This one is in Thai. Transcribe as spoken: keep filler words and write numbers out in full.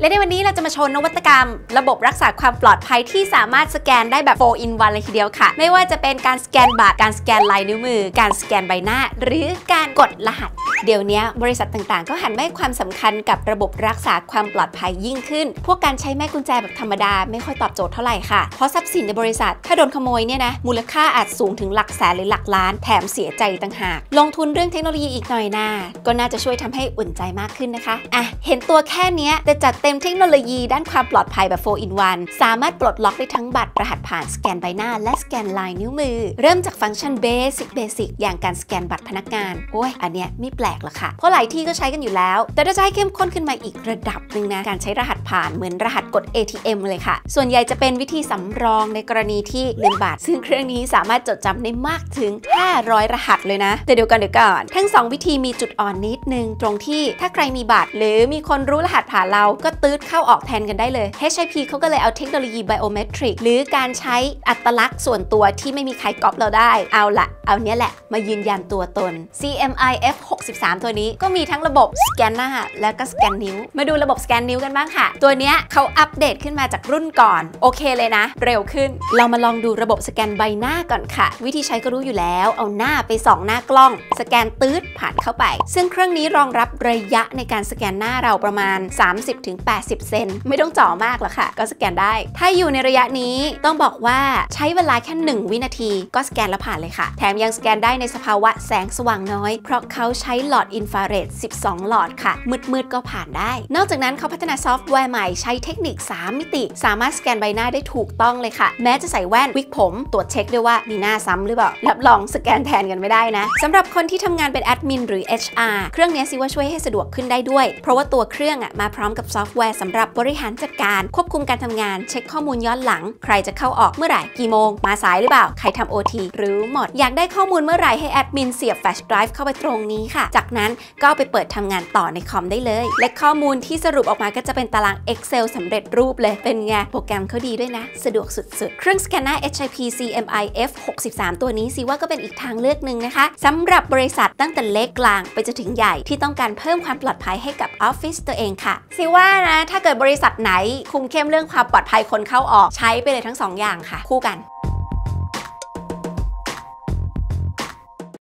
และในวันนี้เราจะมาโชว์นวัตกรรมระบบรักษาความปลอดภัยที่สามารถสแกนได้แบบ โฟร์ อิน วัน เลยทีเดียวค่ะไม่ว่าจะเป็นการสแกนบัตรการสแกนลายนิ้วมือการสแกนใบหน้าหรือการกดรหัสเดี๋ยวนี้บริษัทต่างๆก็หันมาให้ความสำคัญกับระบบรักษาความปลอดภัยยิ่งขึ้นพวกการใช้แม่กุญแจแบบธรรมดาไม่ค่อยตอบโจทย์เท่าไหร่ค่ะเพราะทรัพย์สินในบริษัทถ้าโดนขโมยเนี่ยนะมูลค่าอาจสูงถึงหลักแสนหรือหลักล้านแถมเสียใจต่างหากลงทุนเรื่องเทคโนโลยีอีกหน่อยนะก็น่าจะช่วยทำให้อุ่นใจมากขึ้นนะคะอ่ะเห็นตัวแค่นี้แต่จัดเต็มเทคโนโลยีด้านความปลอดภัยแบบ โฟร์ อิน วัน สามารถปลดล็อกได้ทั้งบัตรรหัสผ่านสแกนใบหน้าและสแกนลายนิ้วมือเริ่มจากฟังก์ชันเบสิกเบสิกอย่างการสแกนบัตรพนักงานโอ้ยอันเนี้ยไม่แปลกหรอกค่ะเพราะหลายที่ก็ใช้กันอยู่แล้วแต่ถ้าจะให้เข้มข้นขึ้นมาอีกระดับหนึ่งนะการใช้รหัสผ่านเหมือนรหัสกด เอ ที เอ็ม เลยค่ะส่วนใหญ่จะเป็นวิธีสำรองในกรณีที่ลืมบัตรซึ่งเครื่องนี้สามารถจดจำได้มากถึงห้าร้อยรหัสเลยนะแต่เดี๋ยวก่อนเดี๋ยวก่อนทั้งสองวิธีมีจุดอ่อนนิดนึงตรงที่ถ้าใครมีบัตรหรือมีคนรู้รหัสผ่านเราก็ตืดเข้าออกแทนกันได้เลย เอช ไอ พี เขาก็เลยเอาเทคโนโลยีไบโอเมตริกหรือการใช้อัตลักษณ์ส่วนตัวที่ไม่มีใครก๊อปเราได้เอาละเอาเนี้ยแหละมายืนยันตัวตน ซี เอ็ม ไอ เอฟ หกสิบสาม ตัวนี้ก็มีทั้งระบบสแกนหน้าและก็สแกนนิ้วมาดูระบบสแกนนิ้วกันบ้างค่ะตัวเนี้ยเขาอัปเดตขึ้นมาจากรุ่นก่อนโอเคเลยนะเร็วขึ้นเรามาลองดูระบบสแกนใบหน้าก่อนค่ะวิธีใช้ก็รู้อยู่แล้วเอาหน้าไปส่องหน้ากล้องสแกนตืดผ่านเข้าไปซึ่งเครื่องนี้รองรับระยะในการสแกนหน้าเราประมาณ สามสิบถึงแปดสิบ เซนไม่ต้องจ่อมากหรอกค่ะก็สแกนได้ถ้าอยู่ในระยะนี้ต้องบอกว่าใช้เวลาแค่หนึ่งวินาทีก็สแกนแล้วผ่านเลยค่ะแถมยังสแกนได้ในสภาวะแสงสว่างน้อยเพราะเขาใช้หลอดอินฟราเรดสิบสองหลอดค่ะมืดๆก็ผ่านได้นอกจากนั้นเขาพัฒนาซอฟต์แวร์ใหม่ใช้เทคนิคสามมิติสามารถสแกนใบหน้าได้ถูกต้องเลยค่ะแม้จะใส่แว่นวิกผมตรวจเช็คด้วยว่ามีหน้าซ้ำหรือเปล่ารับรองสแกนแทนกันไม่ได้นะสำหรับคนที่ทำงานเป็นแอดมินหรือ เอช อาร์ เครื่องนี้ซิว่าช่วยให้สะดวกขึ้นได้ด้วยเพราะว่าตัวเครื่องอ่ะมาพร้อมกับซอฟต์แวร์สำหรับบริหารจัดการควบคุมการทำงานเช็คข้อมูลย้อนหลังใครจะเข้าออกเมื่อไหร่กี่โมงมาสายหรือเปล่าใครทำ โอ ที หรือหมดอยากได้ข้อมูลเมื่อไหร่ให้แอดมินเสียบแฟลชไดรฟ์เข้าไปตรงนี้ค่ะจากนั้นก็เอาไปเปิดทำงานต่อในคอมได้เลยและข้อมูลที่สรุปออกมาก็จะเป็นตาราง Excel สำเร็จรูปเลยเป็นไงโปรแกรมเขาดีด้วยนะสะดวกสุดๆเครื่องสแกนหน้า เอช ไอ พี ซี เอ็ม ไอ เอฟ หกสิบสาม ตัวนี้ซิว่าก็เป็นอีกทางเลือกหนึ่งนะคะสำหรับบริษัทตั้งแต่เล็กกลางไปจนถึงใหญ่ที่ต้องการเพิ่มความปลอดภัยให้กับออฟฟิศตัวเองค่ะซิว่านะถ้าเกิดบริษัทไหนคุมเข้มเรื่องความปลอดภัยคนเข้าออกใช้ไปเลยทั้งสองอย่างค่ะคู่กัน